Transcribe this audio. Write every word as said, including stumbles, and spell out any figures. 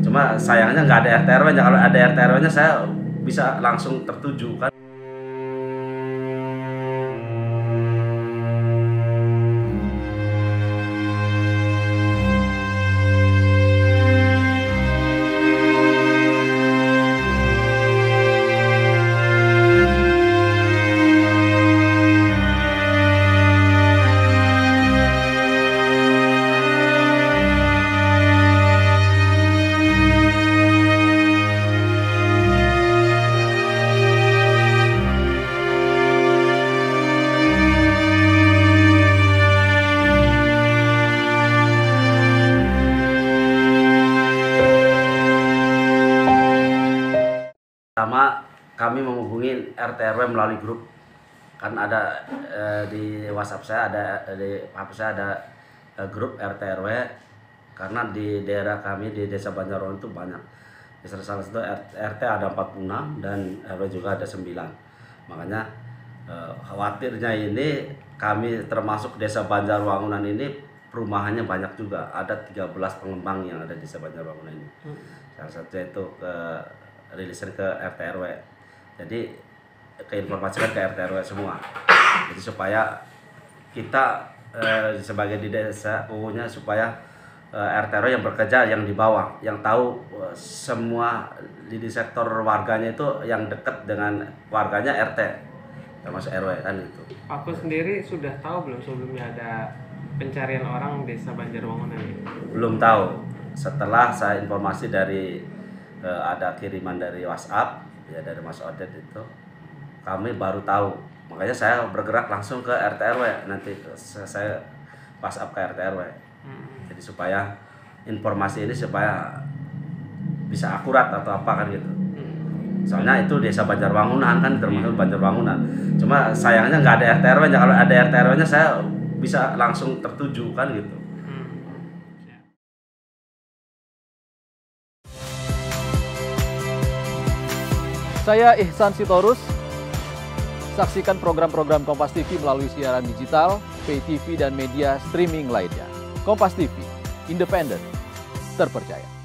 Cuma sayangnya nggak ada R T R W-nya. Kalau ada R T R W-nya saya bisa langsung tertuju kan. Pertama, kami menghubungi R T R W melalui grup. Kan ada eh, di WhatsApp saya, ada di H P saya ada eh, grup R T R W. Karena di daerah kami di Desa Banjarwangun itu banyak. Di salah satu R T ada empat puluh enam dan R W juga ada sembilan. Makanya eh, khawatirnya ini kami termasuk Desa Banjarwangunan ini perumahannya banyak juga. Ada tiga belas pengembang yang ada di Desa Banjarwangunan ini. Salah satunya itu ke rilisan ke R T R W, jadi keinformasikan ke R T R W semua. Jadi supaya kita eh, sebagai di desa punya supaya eh, R T R W yang bekerja yang di bawah, yang tahu eh, semua di, di sektor warganya itu yang dekat dengan warganya R T, termasuk R W kan itu. Aku sendiri sudah tahu belum sebelumnya ada pencarian orang Desa Banjarwangunan ini? Belum tahu. Setelah saya informasi dari Uh, ada kiriman dari WhatsApp ya dari Mas Odet itu, kami baru tahu. Makanya saya bergerak langsung ke R T R W, nanti saya WhatsApp ke R T R W. Hmm. Jadi supaya informasi ini supaya bisa akurat atau apa kan gitu. Hmm. Soalnya itu Desa Banjarwangunan kan termasuk Banjarwangunan. Cuma sayangnya nggak ada R T R W-nya. Kalau ada R T R W-nya saya bisa langsung tertuju kan gitu. Saya Ihsan Sitorus. Saksikan program-program Kompas T V melalui siaran digital, pay T V, dan media streaming lainnya. Kompas T V, independen, terpercaya.